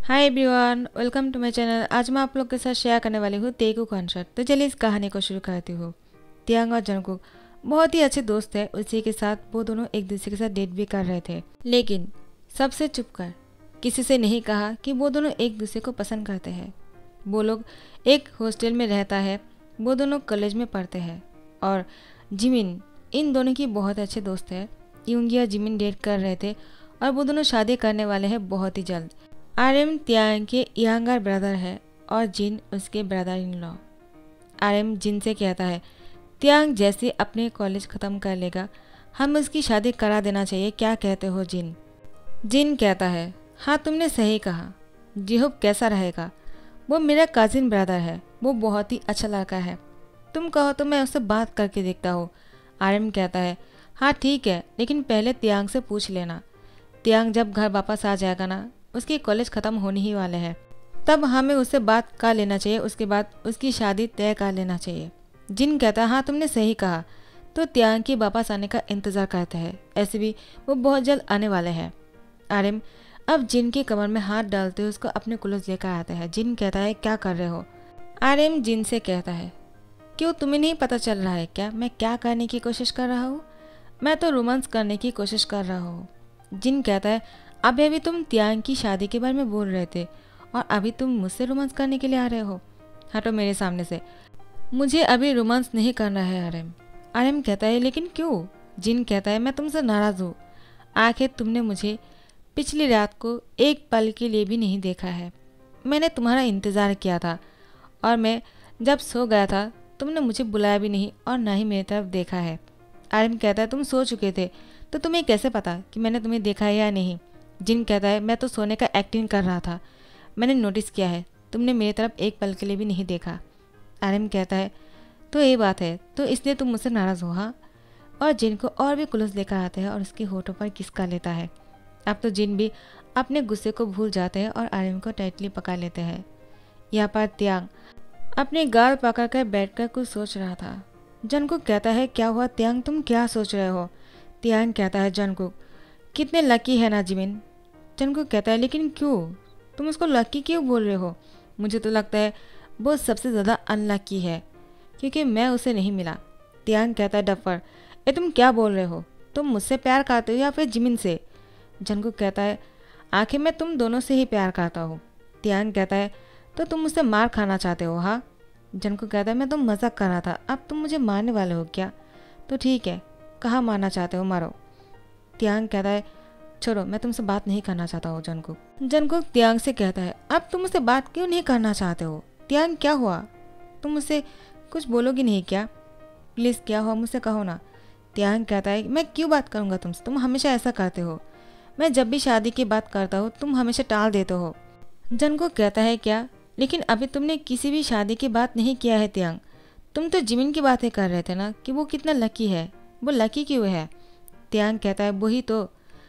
Hi everyone, welcome to my channel. आज मैं आप लोग के साथ शेयर करने वाली हूँ तेगू कॉन्सर्ट। तो चलिए इस कहानी को शुरू करती हूँ। तियांग और जंगकुक बहुत ही अच्छे दोस्त है। उसी के साथ वो दोनों एक दूसरे के साथ डेट भी कर रहे थे, लेकिन सबसे चुप कर किसी से नहीं कहा कि वो दोनों एक दूसरे को पसंद करते हैं। वो लोग एक हॉस्टल में रहता है, वो दोनों कॉलेज में पढ़ते हैं और जिमिन इन दोनों की बहुत अच्छे दोस्त है। यूंगी और जिमिन डेट कर रहे थे और वो दोनों शादी करने वाले हैं बहुत ही जल्द। आरएम तियांग के यंगर ब्रदर है और जिन उसके brother in law. RM Jin से कहता है तियांग जैसे अपने कॉलेज ख़त्म कर लेगा हम उसकी शादी करा देना चाहिए, क्या कहते हो जिन? जिन कहता है हाँ तुमने सही कहा। जिहुब कैसा रहेगा? वो मेरा कजिन ब्रदर है, वो बहुत ही अच्छा लड़का है। तुम कहो तो मैं उससे बात करके देखता हूँ। आरएम कहता है हाँ ठीक है, लेकिन पहले तियांग से पूछ लेना। तियांग जब घर वापस आ जाएगा ना, उसकी कॉलेज ख़त्म होने ही वाले हैं, तब हमें उससे बात कर लेना चाहिए। उसके बाद उसकी शादी तय कर लेना चाहिए। जिन कहता है हाँ तुमने सही कहा। तो तियांग के वापस आने का इंतज़ार करते हैं, ऐसे भी वो बहुत जल्द आने वाले हैं। आरएम अब जिन की कमर में हाथ डालते हुए उसको अपने क्लोज लेकर आता है। जिन कहता है क्या कर रहे हो? आरएम जिन से कहता है क्यों तुम्हें नहीं पता चल रहा है क्या मैं क्या करने की कोशिश कर रहा हूँ? मैं तो रोमांस करने की कोशिश कर रहा हूँ। जिन कहता है अभी तुम तियांग की शादी के बारे में बोल रहे थे और अभी तुम मुझसे रोमांस करने के लिए आ रहे हो। हटो मेरे सामने से, मुझे अभी रोमांस नहीं करना है। आरएम आरएम कहता है लेकिन क्यों? जिन कहता है मैं तुमसे नाराज़ हूँ। आखिर तुमने मुझे पिछली रात को एक पल के लिए भी नहीं देखा है। मैंने तुम्हारा इंतज़ार किया था और मैं जब सो गया था तुमने मुझे बुलाया भी नहीं और ना ही मेरी तरफ देखा है। आरएम कहता है तुम सो चुके थे तो तुम्हें कैसे पता कि मैंने तुम्हें देखा है या नहीं? जिन कहता है मैं तो सोने का एक्टिंग कर रहा था, मैंने नोटिस किया है तुमने मेरी तरफ एक पल के लिए भी नहीं देखा। आरएम कहता है तो ये बात है, तो इसलिए तुम मुझसे नाराज़ हो? हाँ। और जिन को और भी क्लोज लेकर आते हैं और उसके होठों पर किस का लेता है। अब तो जिन भी अपने गुस्से को भूल जाते हैं और आरएम को टाइटली पकड़ लेते हैं। यहाँ पर तियांग अपने गाल पकड़ कर बैठ कर कुछ सोच रहा था। जंगकुक कहता है क्या हुआ तियांग, तुम क्या सोच रहे हो? तियांग कहता है जंगकुक कितने लकी है ना जिमिन। जंगकुक कहता है लेकिन क्यों? तुम उसको लकी क्यों बोल रहे हो? मुझे तो लगता है वो सबसे ज़्यादा अनलकी है क्योंकि मैं उसे नहीं मिला। तियांग कहता है डफर, ये तुम क्या बोल रहे हो? तुम मुझसे प्यार करते हो या फिर जिमिन से? जंगकुक कहता है आखिर मैं तुम दोनों से ही प्यार करता हूँ। तियांग कहता है तो तुम मुझसे मार खाना चाहते हो? हाँ। जंगकुक कहता है मैं तुम मजाक कर रहा था, अब तुम मुझे मारने वाले हो क्या? तो ठीक है, कहाँ मारना चाहते हो, मारो। तियांग कहता है छोड़ो, मैं तुमसे बात नहीं करना चाहता हूँ। जंगकुक तियांग से कहता है अब तुम मुझसे बात क्यों नहीं करना चाहते हो? तियांग क्या हुआ, तुम मुझसे कुछ बोलोगी नहीं क्या? प्लीज़ क्या हुआ मुझसे कहो ना। तियांग कहता है मैं क्यों बात करूँगा तुमसे, तुम हमेशा ऐसा करते हो। मैं जब भी शादी की बात करता हूँ तुम हमेशा टाल देते हो। जंगकुक कहता है क्या, लेकिन अभी तुमने किसी भी शादी की बात नहीं किया है तियांग। तुम तो जिमिन की बातें कर रहे थे ना कि वो कितना लकी है। वो लकी क्यों है? तियांग कहता है वही तो,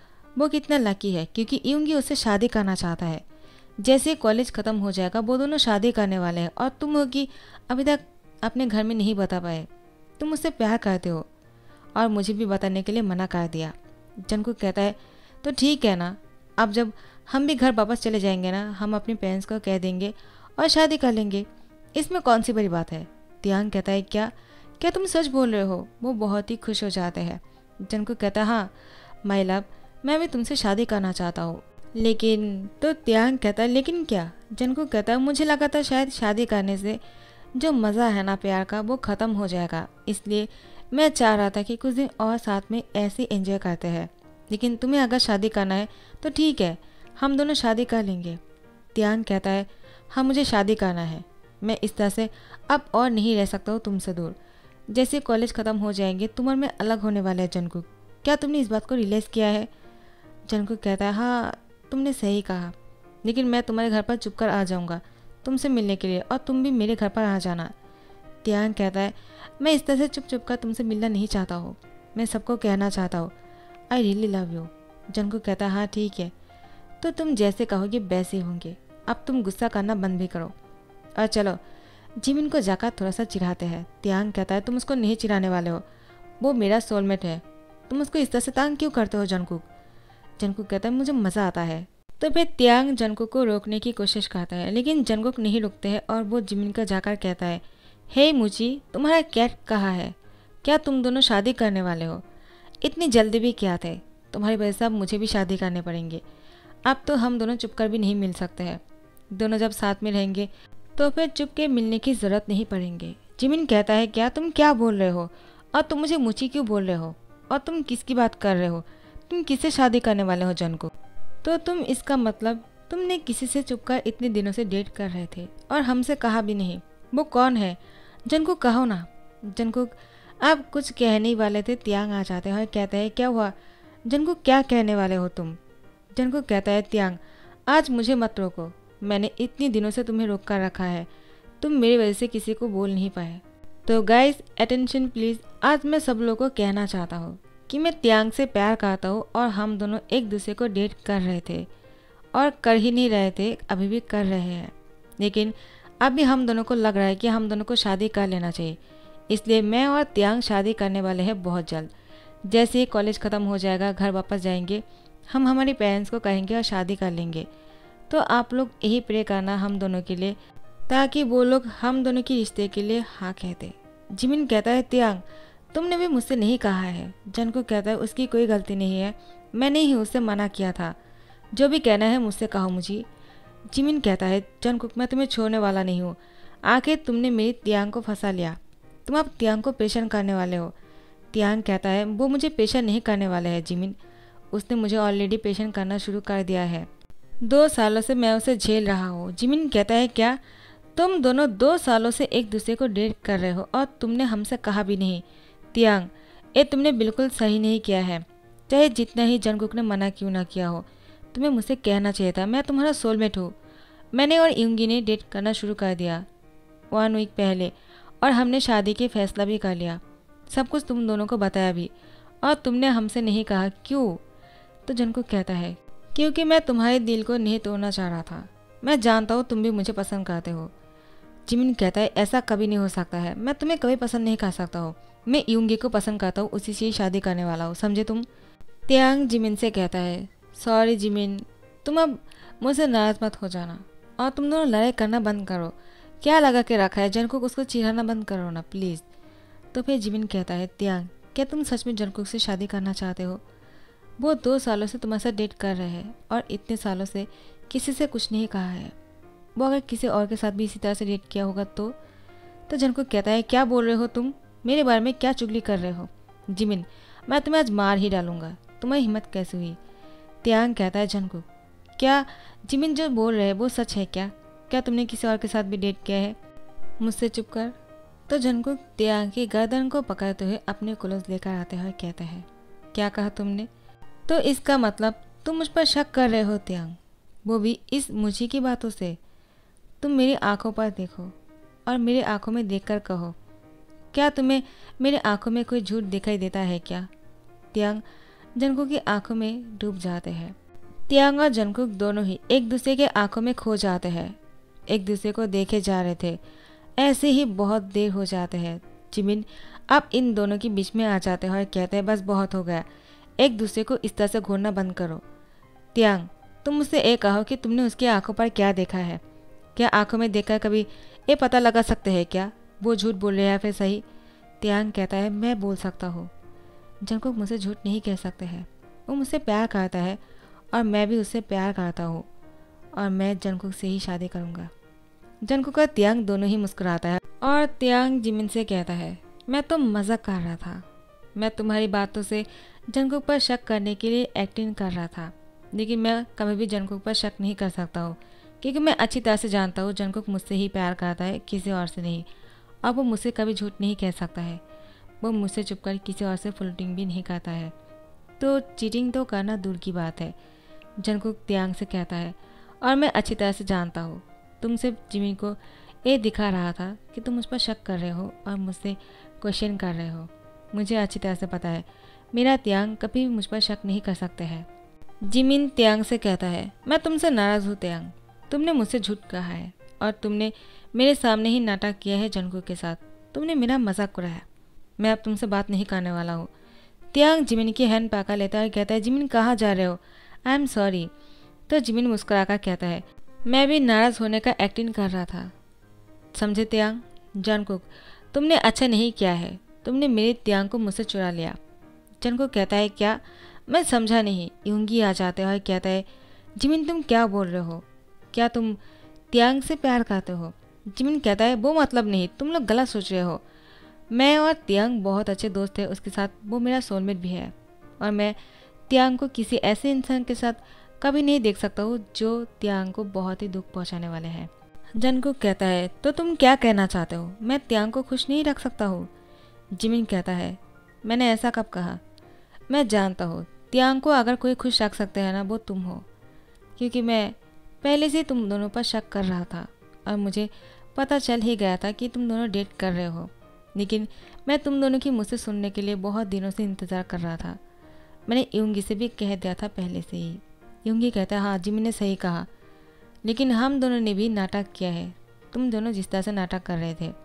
वो कितना लकी है क्योंकि यूंगी उससे शादी करना चाहता है। जैसे कॉलेज ख़त्म हो जाएगा वो दोनों शादी करने वाले हैं और तुम हो कि अभी तक अपने घर में नहीं बता पाए। तुम मुझसे प्यार करते हो और मुझे भी बताने के लिए मना कर दिया। जंगकुक कहता है तो ठीक है ना, अब जब हम भी घर वापस चले जाएंगे ना, हम अपने पेरेंट्स को कह देंगे और शादी कर लेंगे, इसमें कौन सी बड़ी बात है। तियांग कहता है क्या क्या तुम सच बोल रहे हो? वो बहुत ही खुश हो जाते हैं। जंगकुक कहता है हाँ माय लव, मैं भी तुमसे शादी करना चाहता हूँ। लेकिन तो तियांग कहता है लेकिन क्या? जंगकुक कहता है मुझे लगा था शायद शादी करने से जो मज़ा है ना प्यार का वो ख़त्म हो जाएगा, इसलिए मैं चाह रहा था कि कुछ दिन और साथ में ऐसे एंजॉय करते हैं। लेकिन तुम्हें अगर शादी करना है तो ठीक है, हम दोनों शादी कर लेंगे। तियांग कहता है हाँ मुझे शादी करना है, मैं इस तरह से अब और नहीं रह सकता हूँ तुमसे दूर। जैसे कॉलेज ख़त्म हो जाएंगे तुम और मैं अलग होने वाले हैं। जंगकुक क्या तुमने इस बात को रियलाइज़ किया है? जंगकुक कहता है हाँ तुमने सही कहा, लेकिन मैं तुम्हारे घर पर चुप कर आ जाऊँगा तुमसे मिलने के लिए और तुम भी मेरे घर पर आ जाना। तियांग कहता है मैं इस तरह से चुप चुप कर तुमसे मिलना नहीं चाहता हूँ, मैं सबको कहना चाहता हूँ I really love you. Jungkook कहता है हाँ ठीक है, तो तुम जैसे कहोगे वैसे होंगे। अब तुम गुस्सा करना बंद भी करो और चलो जिमिन को जाकर थोड़ा सा चिढ़ाते हैं। तियांग कहता है तुम उसको नहीं चिढ़ाने वाले हो, वो मेरा सोलमेट है, तुम उसको इस तरह से तंग क्यों करते हो? जंगकुक कहता है मुझे मज़ा आता है तो फिर त्यांग जंगकुक को रोकने की कोशिश करता है, लेकिन जंगकुक नहीं रुकते हैं और वो जिमिन का जाकर कहता है, हे मुची, तुम्हारा कैट कहाँ है? क्या तुम दोनों शादी करने वाले हो? इतनी जल्दी भी क्या थे? तुम्हारी वजह से अब मुझे भी शादी करने पड़ेंगे। अब तो हम दोनों चुप कर भी नहीं मिल सकते हैं। दोनों जब साथ में रहेंगे तो फिर चुप के मिलने की ज़रूरत नहीं पड़ेंगे। जिमिन कहता है, क्या तुम क्या बोल रहे हो? और तुम मुझे मुची क्यों बोल रहे हो? और तुम किसकी बात कर रहे हो? तुम किससे शादी करने वाले हो जंगकुक? तो तुम इसका मतलब तुमने किसी से चुपकर इतने दिनों से डेट कर रहे थे और हमसे कहा भी नहीं। वो कौन है? जंगकुक कहो ना। जंगकुक आप कुछ कहने ही वाले थे, त्यांग आ जाते हैं और कहते हैं, क्या हुआ जंगकुक, क्या कहने वाले हो तुम? जंगकुक कहता है, त्यांग आज मुझे मत रोको, मैंने इतनी दिनों से तुम्हें रोक कर रखा है, तुम मेरी वजह से किसी को बोल नहीं पाए। तो गाइस अटेंशन प्लीज़, आज मैं सब लोगों को कहना चाहता हूँ कि मैं त्यांग से प्यार करता हूँ और हम दोनों एक दूसरे को डेट कर रहे थे और कर ही नहीं रहे थे, अभी भी कर रहे हैं। लेकिन अभी हम दोनों को लग रहा है कि हम दोनों को शादी कर लेना चाहिए, इसलिए मैं और त्यांग शादी करने वाले हैं बहुत जल्द। जैसे ही कॉलेज ख़त्म हो जाएगा, घर वापस जाएंगे, हम हमारे पेरेंट्स को कहेंगे और शादी कर लेंगे। तो आप लोग यही प्रे करना हम दोनों के लिए, ताकि वो लोग हम दोनों के रिश्ते के लिए हाँ कहते। जिमिन कहता है, त्यांग तुमने भी मुझसे नहीं कहा है। जंगकुक कहता है, उसकी कोई गलती नहीं है, मैंने ही उससे मना किया था। जो भी कहना है मुझसे कहो मुझे। जिमिन कहता है, जंगकुक मैं तुम्हें छोड़ने वाला नहीं हूँ, आखिर तुमने मेरी त्यांग को फंसा लिया, तुम अब त्यांग को पेशन करने वाले हो। त्यांग कहता है, वो मुझे पेशन नहीं करने वाले हैं जिमिन, उसने मुझे ऑलरेडी पेशन करना शुरू कर दिया है। 2 सालों से मैं उसे झेल रहा हूँ। जिमिन कहता है, क्या तुम दोनों 2 सालों से एक दूसरे को डेट कर रहे हो और तुमने हमसे कहा भी नहीं? त्यांग ये तुमने बिल्कुल सही नहीं किया है, चाहे जितना ही जंगकुक ने मना क्यों ना किया हो, तुम्हें मुझसे कहना चाहिए था, मैं तुम्हारा सोलमेट हूँ। मैंने और युंगी ने डेट करना शुरू कर दिया 1 वीक पहले और हमने शादी के फैसला भी कर लिया, सब कुछ तुम दोनों को बताया भी, और तुमने हमसे नहीं कहा, क्यों? तो जंगकुक कहता है, क्योंकि मैं तुम्हारे दिल को नहीं तोड़ना चाह रहा था, मैं जानता हूँ तुम भी मुझे पसंद करते हो। जिमिन कहता है, ऐसा कभी नहीं हो सकता है, मैं तुम्हें कभी पसंद नहीं कर सकता हूँ, मैं युंगी को पसंद करता हूँ, उसी से ही शादी करने वाला हूँ, समझे तुम? त्यांग जिमिन से कहता है, सॉरी जिमिन, तुम अब मुझसे नाराज मत हो जाना और तुम दोनों लड़ाई करना बंद करो, क्या लगा के रखा है, जंगकुक उसको चिढ़ाना बंद करो ना प्लीज़। तो फिर जिमिन कहता है, त्यांग क्या तुम सच में जंगकुक से शादी करना चाहते हो? वो 2 सालों से तुम्हारे साथ डेट कर रहे हैं और इतने सालों से किसी से कुछ नहीं कहा है, वो अगर किसी और के साथ भी इसी तरह से डेट किया होगा तो? जंगकुक कहता है, क्या बोल रहे हो तुम, मेरे बारे में क्या चुगली कर रहे हो? जिमिन मैं तुम्हें आज मार ही डालूंगा, तुम्हें हिम्मत कैसे हुई? त्यांग कहता है, जंगकुक क्या जिमिन जो बोल रहे हैं वो सच है क्या? क्या तुमने किसी और के साथ भी डेट किया है मुझसे चुप कर? तो जंगकुक त्यांग की गर्दन को पकड़ते हुए अपने क्लोज लेकर आते हुए कहता है, क्या कहा तुमने? तो इसका मतलब तुम मुझ पर शक कर रहे हो त्यांग, वो भी इस मुझी की बातों से? तुम मेरी आंखों पर देखो और मेरी आंखों में देखकर कहो, क्या तुम्हें मेरी आंखों में कोई झूठ दिखाई देता है क्या? त्यांग जंगकुक की आंखों में डूब जाते हैं। त्यांग और जंगकुक दोनों ही एक दूसरे के आंखों में खो जाते हैं, एक दूसरे को देखे जा रहे थे, ऐसे ही बहुत देर हो जाते हैं। जिमिन अब इन दोनों के बीच में आ जाते हैं और कहते हैं, बस बहुत हो गया, एक दूसरे को इस तरह से घूरना बंद करो। त्यांग तुम मुझसे ये कहो कि तुमने उसकी आंखों पर क्या देखा है, क्या आंखों में देखकर कभी ये पता लगा सकते हैं क्या वो झूठ बोल रहे हैं फिर सही? त्यांग कहता है, मैं बोल सकता हूँ, जंगकुक मुझसे झूठ नहीं कह सकते हैं, वो मुझसे प्यार करता है और मैं भी उससे प्यार करता हूँ और मैं जंगकुक से ही शादी करूँगा। जंगकुक और त्यांग दोनों ही मुस्कुराता है और त्यांग जिमिन से कहता है, मैं तो मजाक कर रहा था, मैं तुम्हारी बातों से जंगकुक पर शक करने के लिए एक्टिंग कर रहा था, लेकिन मैं कभी भी जंगकुक पर शक नहीं कर सकता हूँ, क्योंकि मैं अच्छी तरह से जानता हूँ जंगकुक मुझसे ही प्यार करता है, किसी और से नहीं, और वो मुझसे कभी झूठ नहीं कह सकता है, वो मुझसे चुपकर किसी और से फ्लर्टिंग भी नहीं करता है, तो चीटिंग तो करना दूर की बात है। जंगकुक त्यांग से कहता है, और मैं अच्छी तरह से जानता हूँ तुम सिर्फ जिमिन को ये दिखा रहा था कि तुम मुझ पर शक कर रहे हो और मुझसे क्वेश्चन कर रहे हो, मुझे अच्छी तरह से पता है मेरा त्यांग कभी भी मुझ पर शक नहीं कर सकते हैं। जिमिन त्यांग से कहता है, मैं तुमसे नाराज़ हूँ त्यांग, तुमने मुझसे झूठ कहा है और तुमने मेरे सामने ही नाटक किया है जंगकुक के साथ, तुमने मेरा मजाक उड़ाया, मैं अब तुमसे बात नहीं करने वाला हूँ। त्यांग जिमिन की हैंड पकड़ लेता है और कहता है, जिमिन कहाँ जा रहे हो? आई एम सॉरी, तो जिमिन मुस्कुराकर कहता है, मैं भी नाराज़ होने का एक्टिंग कर रहा था, समझे त्यांग। जंगकुक, तुमने अच्छा नहीं किया है, तुमने मेरी त्यांग को मुझसे चुरा लिया। जंगकुक कहता है, क्या? मैं समझा नहीं। यूंगी आ जाते हैं और कहता है, जिमिन तुम क्या बोल रहे हो, क्या तुम त्यांग से प्यार करते हो? जिमिन कहता है, वो मतलब नहीं, तुम लोग गलत सोच रहे हो। मैं और त्यांग बहुत अच्छे दोस्त हैं, उसके साथ वो मेरा सोलमेट भी है, और मैं त्यांग को किसी ऐसे इंसान के साथ कभी नहीं देख सकता हूँ जो त्यांग को बहुत ही दुख पहुँचाने वाले हैं। जंगकुक कहता है, तो तुम क्या कहना चाहते हो, मैं त्यांग को खुश नहीं रख सकता हूँ? जिमिन कहता है, मैंने ऐसा कब कहा? मैं जानता हूँ त्यांग को अगर कोई खुश रख सकते हैं ना, वो तुम हो, क्योंकि मैं पहले से तुम दोनों पर शक कर रहा था और मुझे पता चल ही गया था कि तुम दोनों डेट कर रहे हो। लेकिन मैं तुम दोनों की मुझसे सुनने के लिए बहुत दिनों से इंतज़ार कर रहा था। मैंने यूंगी से भी कह दिया था पहले से ही। यूंगी कहता है, हाँ जिमिन ने सही कहा, लेकिन हम दोनों ने भी नाटक किया है, तुम दोनों जिस तरह से नाटक कर रहे थे।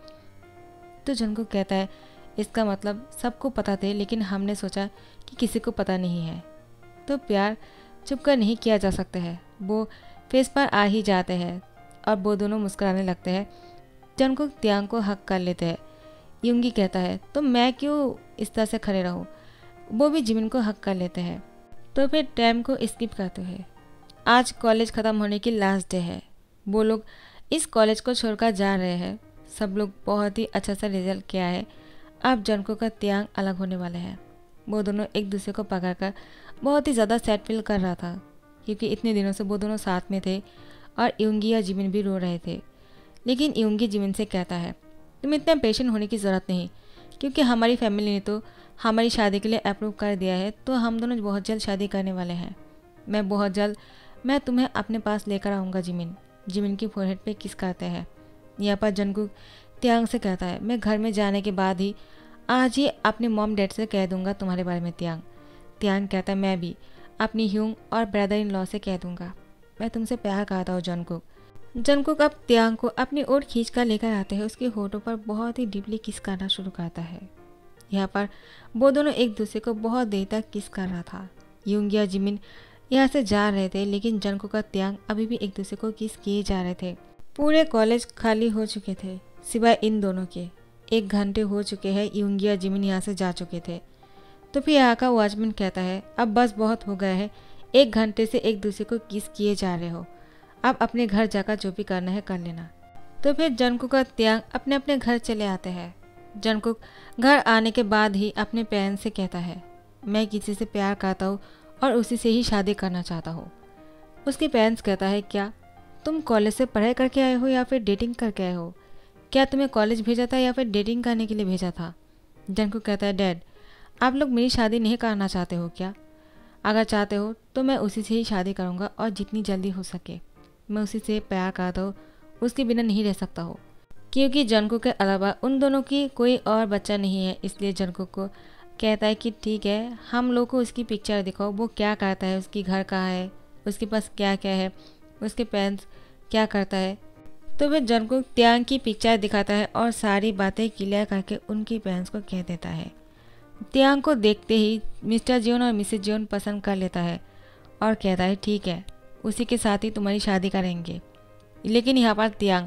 तो जंगकुक कहता है, इसका मतलब सबको पता थे, लेकिन हमने सोचा कि किसी को पता नहीं है। तो प्यार चुप कर नहीं किया जा सकता है। वो फेस पर आ ही जाते हैं और वो दोनों मुस्कुराने लगते हैं। जंगकुक त्यांग को हक कर लेते हैं। यूंगी कहता है, तो मैं क्यों इस तरह से खड़े रहूं? वो भी जिमिन को हक कर लेते हैं। तो फिर टाइम को स्किप करते हैं। आज कॉलेज ख़त्म होने की लास्ट डे है। वो लोग इस कॉलेज को छोड़कर जा रहे हैं। सब लोग बहुत ही अच्छा सा रिजल्ट किया है। अब जंगकुक का त्यांग अलग होने वाले हैं। वो दोनों एक दूसरे को पकड़कर बहुत ही ज़्यादा सैड फील कर रहा था, क्योंकि इतने दिनों से वो दोनों साथ में थे और यूंगी या जिमिन भी रो रहे थे। लेकिन यूंगी जिमिन से कहता है, तुम इतना पेशेंट होने की ज़रूरत नहीं, क्योंकि हमारी फैमिली ने तो हमारी शादी के लिए अप्रूव कर दिया है, तो हम दोनों बहुत जल्द शादी करने वाले हैं। मैं बहुत जल्द मैं तुम्हें अपने पास लेकर आऊँगा जिमिन। जिमिन की फोरहेड पे किस करते हैं। यहाँ पर जंगकुक त्यांग से कहता है, मैं घर में जाने के बाद ही आज ही अपने मॉम डैड से कह दूंगा तुम्हारे बारे में त्यांग। त्यांग कहता है, मैं भी अपनी ह्यूंग और ब्रदर इन लॉ से कह दूंगा, मैं तुमसे प्यार करता हूँ जंगकुक। जंगकुक अब त्यांग को अपनी ओर खींच कर लेकर आते हैं। उसके होठों पर बहुत ही डीपली किस करना शुरू करता है। यहाँ पर वो दोनों एक दूसरे को बहुत देर तक किस कर रहा था। यूंगी और जिमिन यहाँ से जा रहे थे, लेकिन जंगकुक और त्यांग अभी भी एक दूसरे को किस किए जा रहे थे। पूरे कॉलेज खाली हो चुके थे सिवाय इन दोनों के। 1 घंटे हो चुके हैं, यूंगी और जिमिन यहाँ से जा चुके थे। तो फिर यहाँ का वॉचमैन कहता है, अब बस बहुत हो गया है, 1 घंटे से एक दूसरे को किस किए जा रहे हो, अब अपने घर जाकर जो भी करना है कर लेना। तो फिर जंगकुक और त्यांग अपने अपने घर चले आते हैं। जंगकुक घर आने के बाद ही अपने पेरेंट्स से कहता है, मैं किसी से प्यार करता हूँ और उसी से ही शादी करना चाहता हूँ। उसके पेरेंट्स कहता है, क्या तुम कॉलेज से पढ़ाई करके आए हो या फिर डेटिंग करके आए हो? क्या तुम्हें कॉलेज भेजा था या फिर डेटिंग करने के लिए भेजा था? जंगकुक कहता है, डैड आप लोग मेरी शादी नहीं करना चाहते हो क्या? अगर चाहते हो तो मैं उसी से ही शादी करूँगा और जितनी जल्दी हो सके। मैं उसी से प्यार करता हूँ, उसके बिना नहीं रह सकता हो, क्योंकि जंगकुक के अलावा उन दोनों की कोई और बच्चा नहीं है। इसलिए जंगकुक को कहता है कि ठीक है, हम लोग को उसकी पिक्चर दिखाओ, वो क्या करता है, उसकी घर कहाँ है, उसके पास क्या क्या है, उसके पेरेंट्स क्या करता है। तो वह जंगकुक त्यांग की पिक्चर दिखाता है और सारी बातें क्लियर करके उनकी पेरेंट्स को कह देता है। त्यांग को देखते ही मिस्टर जियोन और मिसेज जियोन पसंद कर लेता है और कहता है, ठीक है, उसी के साथ ही तुम्हारी शादी करेंगे। लेकिन यहाँ पर त्यांग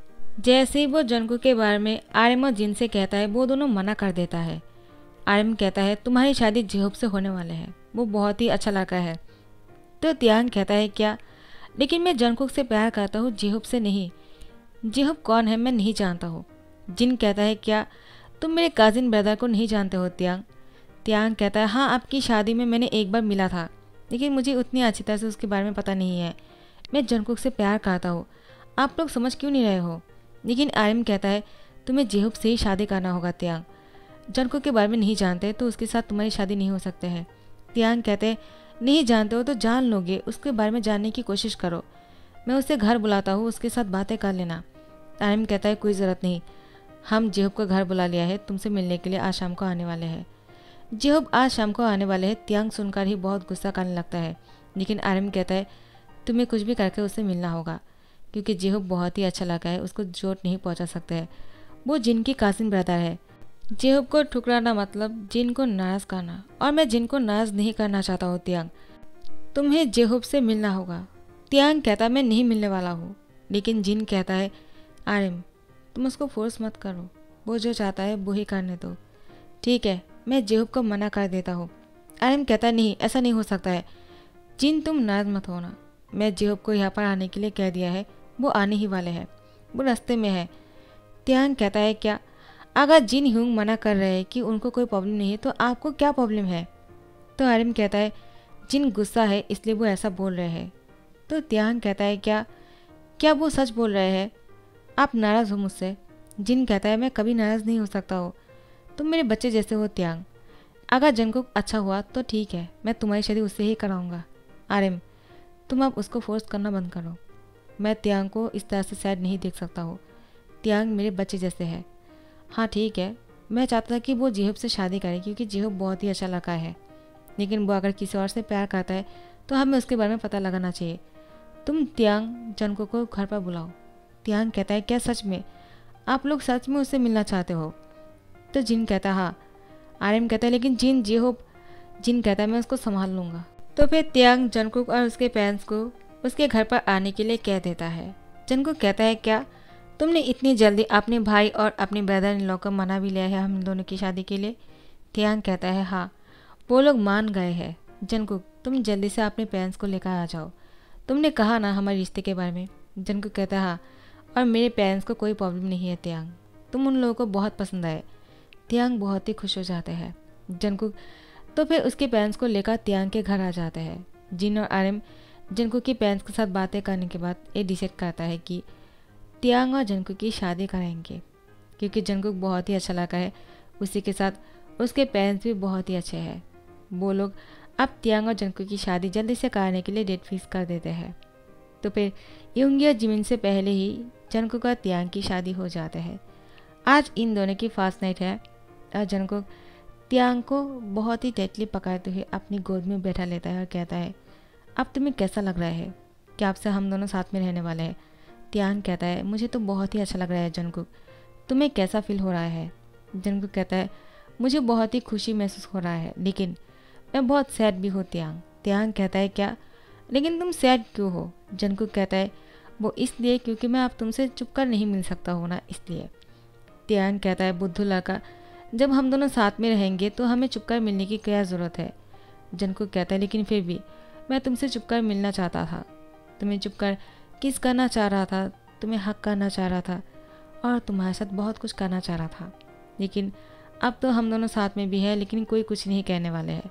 जैसे ही वो जंगकुक के बारे में आर्यम और जिन से कहता है, वो दोनों मना कर देता है। आर्यम कहता है, तुम्हारी शादी जेहोब से होने वाले है, वो बहुत ही अच्छा लड़का है। तो त्यांग कहता है, क्या? लेकिन मैं जंगकुक से प्यार करता हूँ, जेहोब से नहीं। जेहोब कौन है मैं नहीं जानता हूँ। जिन कहता है, क्या तुम मेरे कजिन ब्रदर को नहीं जानते हो त्यांग? त्यांग कहता है, हाँ आपकी शादी में मैंने एक बार मिला था, लेकिन मुझे उतनी अच्छी तरह से उसके बारे में पता नहीं है। मैं जंगकुक से प्यार करता हूँ, आप लोग समझ क्यों नहीं रहे हो? लेकिन आर्यम कहता है, तुम्हें जेहोब से ही शादी करना होगा त्यांग। जंगकुक के बारे में नहीं जानते तो उसके साथ तुम्हारी शादी नहीं हो सकते हैं। त्यांग कहते हैं, नहीं जानते हो तो जान लोगे, उसके बारे में जानने की कोशिश करो। मैं उसे घर बुलाता हूँ, उसके साथ बातें कर लेना। आर्यम कहता है, कोई ज़रूरत नहीं, हम जेहोब को घर बुला लिया है, तुमसे मिलने के लिए आज शाम को आने वाले हैं। जेहोब आज शाम को आने वाले हैं। त्यांग सुनकर ही बहुत गुस्सा करने लगता है, लेकिन आर्यम कहता है, तुम्हें कुछ भी करके उससे मिलना होगा, क्योंकि जेहोब बहुत ही अच्छा लगा है, उसको चोट नहीं पहुंचा सकते हैं। वो जिन की कासिम ब्रदर है। जेहोब को ठुकराना मतलब जिन को नाराज़ करना, और मैं जिन को नाराज़ नहीं करना चाहता हूँ। त्यांग तुम्हें जेहोब से मिलना होगा, त्यांग कहता मैं नहीं मिलने वाला हूँ, लेकिन जिन कहता है आर्यन तुम उसको फोर्स मत करो, वो जो चाहता है वो ही करने दो। ठीक है, मैं जेहूब को मना कर देता हूँ। आर्यन कहता नहीं, ऐसा नहीं हो सकता है। जिन तुम नाराज मत होना, मैं जेहूब को यहाँ पर आने के लिए कह दिया है, वो आने ही वाले हैं, वो रास्ते में है। त्यांग कहता है क्या? अगर जिन ह्यूंग मना कर रहे हैं कि उनको कोई प्रॉब्लम नहीं है तो आपको क्या प्रॉब्लम है? तो आर्यन कहता है जिन गुस्सा है इसलिए वो ऐसा बोल रहे हैं। तो त्यांग कहता है क्या क्या वो सच बोल रहे हैं? आप नाराज़ हो मुझसे? जिन कहता है मैं कभी नाराज़ नहीं हो सकता हो, तुम मेरे बच्चे जैसे हो त्यांग। अगर जंगकुक अच्छा हुआ तो ठीक है, मैं तुम्हारी शादी उससे ही कराऊंगा। आर्यन तुम अब उसको फोर्स करना बंद करो, मैं त्यांग को इस तरह से शायद नहीं देख सकता हो। त्यांग मेरे बच्चे जैसे है। हाँ ठीक है, मैं चाहता था कि वो जेहूब से शादी करे क्योंकि जेहूब बहुत ही अच्छा लड़का है, लेकिन वो अगर किसी और से प्यार करता है तो हमें उसके बारे में पता लगाना चाहिए। तुम त्यांग जंगकुक को घर पर बुलाओ। त्यांग कहता है क्या सच में? आप लोग सच में उससे मिलना चाहते हो? तो जिन कहता है हाँ। आर्यन कहता है लेकिन जिन जेहूब। जिन कहता है मैं उसको संभाल लूँगा। तो फिर त्यांग जंगकुक और उसके पेरेंट्स को उसके घर पर आने के लिए कह देता है। जंगकुक कहता है क्या तुमने इतनी जल्दी अपने भाई और अपने ब्रदर इन लॉ को मना भी लिया है हम दोनों की शादी के लिए? त्यांग कहता है हाँ, वो लोग मान गए हैं। जंगकुक तुम जल्दी से अपने पेरेंट्स को लेकर आ जाओ, तुमने कहा ना हमारे रिश्ते के बारे में। जंगकुक कहता है हाँ, और मेरे पेरेंट्स को कोई प्रॉब्लम नहीं है त्यांग, तुम उन लोगों को बहुत पसंद आए। त्यांग बहुत ही खुश हो जाते हैं। जंगकुक तो फिर उसके पेरेंट्स को लेकर त्यांग के घर आ जाते हैं। जिन और आर्यन जंगकुक के पेरेंट्स के साथ बातें करने के बाद ये डिसाइड करता है कि त्यांग और जंगकुक की शादी कराएंगे, क्योंकि जंगकुक बहुत ही अच्छा लड़का है, उसी के साथ उसके पेरेंट्स भी बहुत ही अच्छे हैं। वो लोग अब त्यांग और जंगकुक की शादी जल्दी से कराने के लिए डेट फिक्स कर देते हैं। तो फिर यूंगी और जिमिन से पहले ही जंगकुक और त्यांग की शादी हो जाते हैं। आज इन दोनों की फर्स्ट नाइट है और जंगकुक त्यांग को बहुत ही टाइटली पकड़ते हुए अपनी गोद में बैठा लेता है और कहता है अब तुम्हें कैसा लग रहा है? क्या आपसे हम दोनों साथ में रहने वाले हैं? त्यांग कहता है मुझे तो बहुत ही अच्छा लग रहा है जंगकुक, तुम्हें कैसा फील हो रहा है? जंगकुक कहता है मुझे बहुत ही खुशी महसूस हो रहा है, लेकिन मैं बहुत सैड भी हूँ त्यांग। त्यांग कहता है क्या? लेकिन तुम सैड क्यों हो? जंगकुक कहता है वो इसलिए क्योंकि मैं अब तुमसे चुप कर नहीं मिल सकता हूँ ना, इसलिए। त्यांग कहता है बुद्धू लड़का, जब हम दोनों साथ में रहेंगे तो हमें चुप कर मिलने की क्या ज़रूरत है? जंगकुक कहता है लेकिन फिर भी मैं तुमसे चुप कर मिलना चाहता था, तुम्हें चुप कर किस करना चाह रहा था, तुम्हें हक करना चाह रहा था और तुम्हारे साथ बहुत कुछ करना चाह रहा था, लेकिन अब तो हम दोनों साथ में भी हैं, लेकिन कोई कुछ नहीं कहने वाले हैं।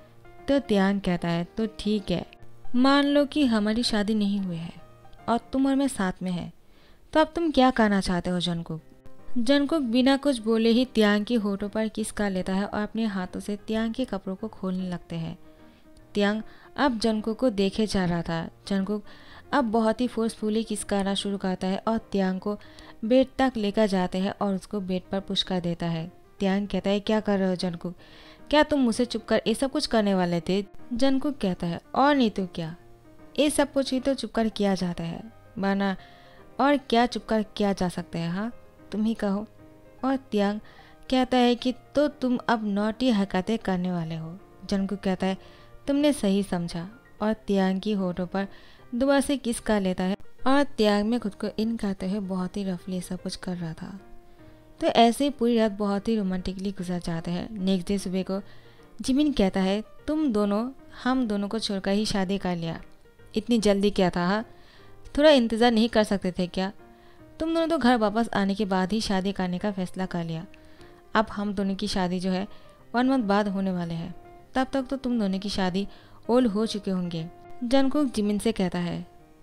तो त्यांग कहता है तो ठीक है, मान लो कि हमारी शादी नहीं हुई है और तुम और मैं साथ में हैं, तो अब तुम क्या करना चाहते हो जंगकुक? जंगकुक बिना कुछ बोले ही त्यांग की होठों पर किस कर लेता है और अपने हाथों से त्यांग के कपड़ों को खोलने लगते हैं। त्यांग अब जंगकुक को देखे जा रहा था। जंगकुक अब बहुत ही फोर्सफुली किस करना शुरू करता है और त्यांग को बेड तक लेकर जाते हैं और उसको बेड पर पुश कर देता है। त्यांग कहता है क्या कर रहे हो जंगकुक, क्या तुम मुझसे चुप कर ये सब कुछ करने वाले थे? जंगकुक कहता है और नहीं तो क्या, ये सब कुछ ही तो चुप कर किया जाता है, वरना और क्या चुप कर किया जा सकता है? हाँ तुम ही कहो। और त्यांग कहता है कि तो तुम अब नौटी हरकतें करने वाले हो। जंगकुक कहता है तुमने सही समझा और त्यांग की होठों पर दोबारा से किस कर लेता है और त्यांग में खुद को इन करते हुए बहुत ही रफली सब कुछ कर रहा था। तो ऐसे ही पूरी रात बहुत ही रोमांटिकली गुजर जाते हैं। नेक्स्ट डे सुबह को जिमिन कहता है तुम दोनों हम दोनों को छोड़कर ही शादी कर लिया, इतनी जल्दी क्या था? हाँ थोड़ा इंतज़ार नहीं कर सकते थे क्या? तुम दोनों तो घर वापस आने के बाद ही शादी करने का फैसला कर लिया। अब हम दोनों की शादी जो है 1 मंथ बाद होने वाले हैं, तब तक तो तुम दोनों की शादी ओल्ड हो चुके होंगे। जंगकुक जिमिन से कहता है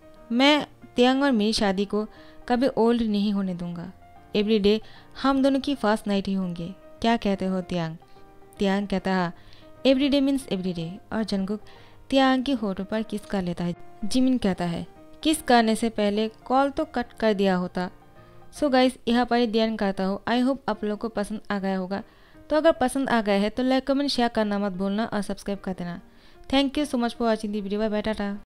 मैं त्यांग और मेरी शादी को कभी ओल्ड नहीं होने दूंगा, एवरी डे हम दोनों की फर्स्ट नाइट ही होंगे, क्या कहते हो त्यांग? त्यांग कहता है every day means every day और जंगकुक त्यांग की होठों पर किस कर लेता है। जिमिन कहता है किस करने से पहले कॉल तो कट कर दिया होता। सो गाइस यहाँ पर ही ध्यान करता हूँ। आई होप आप लोगों को पसंद आ गया होगा, तो अगर पसंद आ गया है तो लाइक कमेंट शेयर करना मत भूलना और सब्सक्राइब कर देना। Thank you so much for watching the video. Bye bye, Tata.